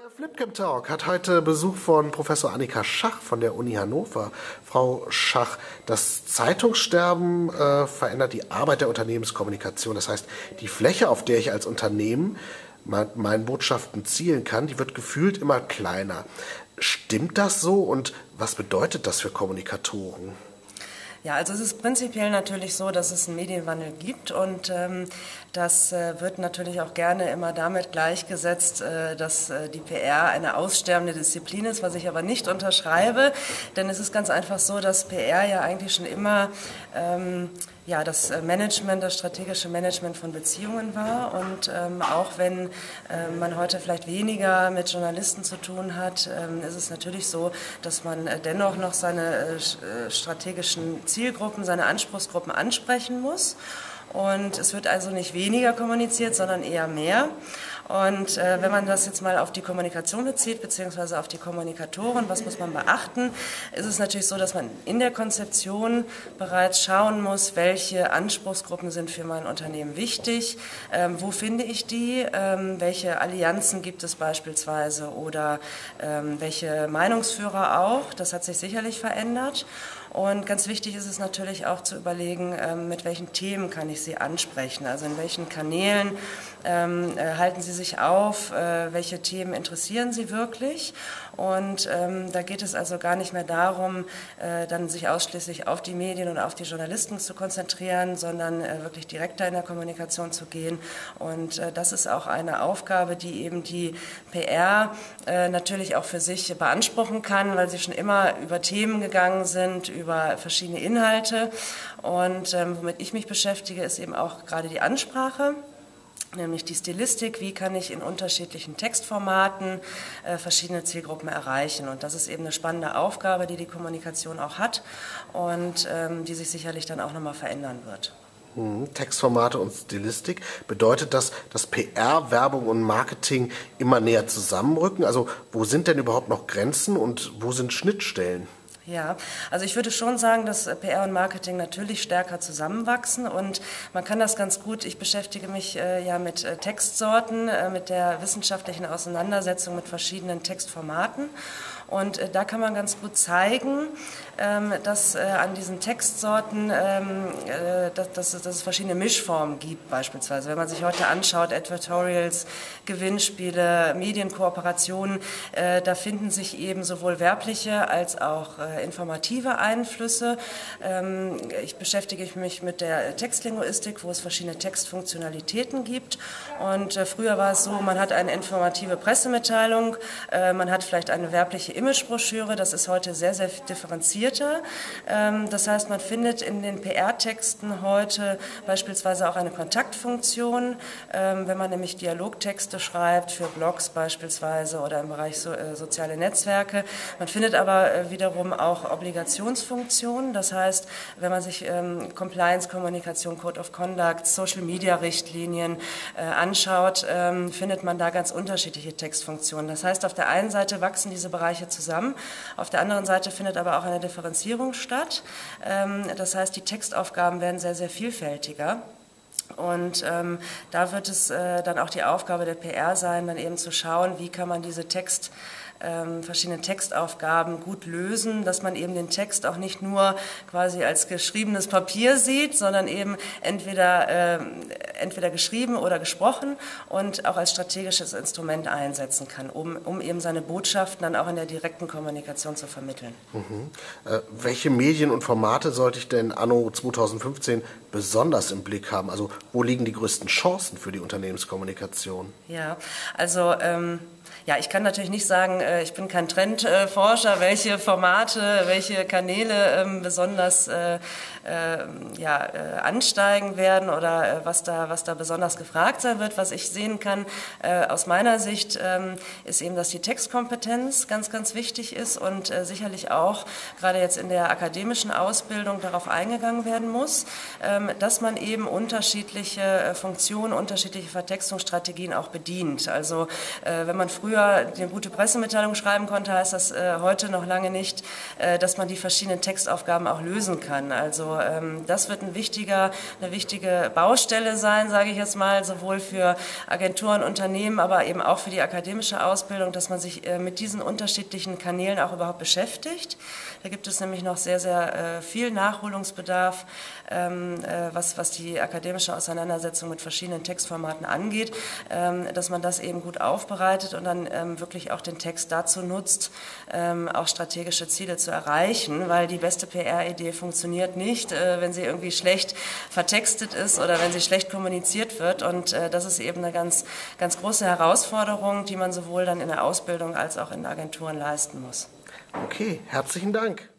Flipcamp Talk hat heute Besuch von Professor Annika Schach von der Uni Hannover. Frau Schach, das Zeitungssterben verändert die Arbeit der Unternehmenskommunikation. Das heißt, die Fläche, auf der ich als Unternehmen meinen Botschaften zielen kann, die wird gefühlt immer kleiner. Stimmt das so und was bedeutet das für Kommunikatoren? Ja, also es ist prinzipiell natürlich so, dass es einen Medienwandel gibt und das wird natürlich auch gerne immer damit gleichgesetzt, dass die PR eine aussterbende Disziplin ist, was ich aber nicht unterschreibe, denn es ist ganz einfach so, dass PR ja eigentlich schon immer das Management, das strategische Management von Beziehungen war und auch wenn man heute vielleicht weniger mit Journalisten zu tun hat, ist es natürlich so, dass man dennoch noch seine strategischen Zielgruppen, seine Anspruchsgruppen ansprechen muss. Und es wird also nicht weniger kommuniziert, sondern eher mehr. Und wenn man das jetzt mal auf die Kommunikation bezieht, beziehungsweise auf die Kommunikatoren, was muss man beachten, ist es natürlich so, dass man in der Konzeption bereits schauen muss, welche Anspruchsgruppen sind für mein Unternehmen wichtig, wo finde ich die, welche Allianzen gibt es beispielsweise oder welche Meinungsführer auch, das hat sich sicherlich verändert. Und ganz wichtig ist es natürlich auch zu überlegen, mit welchen Themen kann ich sie ansprechen, also in welchen Kanälen halten sie sich auf, welche Themen interessieren sie wirklich. Und da geht es also gar nicht mehr darum, dann sich ausschließlich auf die Medien und auf die Journalisten zu konzentrieren, sondern wirklich direkter in der Kommunikation zu gehen. Und das ist auch eine Aufgabe, die eben die PR natürlich auch für sich beanspruchen kann, weil sie schon immer über Themen gegangen sind, über verschiedene Inhalte. Und womit ich mich beschäftige, ist eben auch gerade die Ansprache. Nämlich die Stilistik, wie kann ich in unterschiedlichen Textformaten verschiedene Zielgruppen erreichen. Und das ist eben eine spannende Aufgabe, die die Kommunikation auch hat und die sich sicherlich dann auch nochmal verändern wird. Textformate und Stilistik, bedeutet das, dass PR, Werbung und Marketing immer näher zusammenrücken? Also wo sind denn überhaupt noch Grenzen und wo sind Schnittstellen? Ja, also ich würde schon sagen, dass PR und Marketing natürlich stärker zusammenwachsen und man kann das ganz gut, ich beschäftige mich ja mit Textsorten, mit der wissenschaftlichen Auseinandersetzung mit verschiedenen Textformaten und da kann man ganz gut zeigen, dass an diesen Textsorten, dass es verschiedene Mischformen gibt beispielsweise. Wenn man sich heute anschaut, Advertorials, Gewinnspiele, Medienkooperationen, da finden sich eben sowohl werbliche als auch informative Einflüsse. Ich beschäftige mich mit der Textlinguistik, wo es verschiedene Textfunktionalitäten gibt. Und früher war es so, man hat eine informative Pressemitteilung, man hat vielleicht eine werbliche Imagebroschüre, das ist heute sehr, sehr differenzierter. Das heißt, man findet in den PR-Texten heute beispielsweise auch eine Kontaktfunktion, wenn man nämlich Dialogtexte schreibt für Blogs beispielsweise oder im Bereich soziale Netzwerke. Man findet aber wiederum auch Obligationsfunktionen, das heißt, wenn man sich Compliance, Kommunikation, Code of Conduct, Social-Media-Richtlinien anschaut, findet man da ganz unterschiedliche Textfunktionen. Das heißt, auf der einen Seite wachsen diese Bereiche zusammen, auf der anderen Seite findet aber auch eine Differenzierung statt. Das heißt, die Textaufgaben werden sehr, sehr vielfältiger. Und da wird es dann auch die Aufgabe der PR sein, dann eben zu schauen, wie kann man diese verschiedene Textaufgaben gut lösen, dass man eben den Text auch nicht nur quasi als geschriebenes Papier sieht, sondern eben entweder geschrieben oder gesprochen und auch als strategisches Instrument einsetzen kann, um eben seine Botschaften dann auch in der direkten Kommunikation zu vermitteln. Welche Medien und Formate sollte ich denn anno 2015 besonders im Blick haben? Also wo liegen die größten Chancen für die Unternehmenskommunikation? Ja, also ich kann natürlich nicht sagen, ich bin kein Trendforscher, welche Formate, welche Kanäle besonders ansteigen werden oder was da besonders gefragt sein wird. Was ich sehen kann aus meiner Sicht ist eben, dass die Textkompetenz ganz, ganz wichtig ist und sicherlich auch gerade jetzt in der akademischen Ausbildung darauf eingegangen werden muss, dass man eben unterschiedliche Funktionen, unterschiedliche Vertextungsstrategien auch bedient. Also wenn man früher eine gute Pressemitteilung Pressemitteilung schreiben konnte, heißt das heute noch lange nicht, dass man die verschiedenen Textaufgaben auch lösen kann. Also das wird eine wichtige Baustelle sein, sage ich jetzt mal, sowohl für Agenturen, Unternehmen, aber eben auch für die akademische Ausbildung, dass man sich mit diesen unterschiedlichen Kanälen auch überhaupt beschäftigt. Da gibt es nämlich noch sehr, sehr viel Nachholungsbedarf, was die akademische Auseinandersetzung mit verschiedenen Textformaten angeht, dass man das eben gut aufbereitet und dann wirklich auch den Text dazu nutzt, auch strategische Ziele zu erreichen, weil die beste PR-Idee funktioniert nicht, wenn sie irgendwie schlecht vertextet ist oder wenn sie schlecht kommuniziert wird, und das ist eben eine ganz, ganz große Herausforderung, die man sowohl dann in der Ausbildung als auch in Agenturen leisten muss. Okay, herzlichen Dank.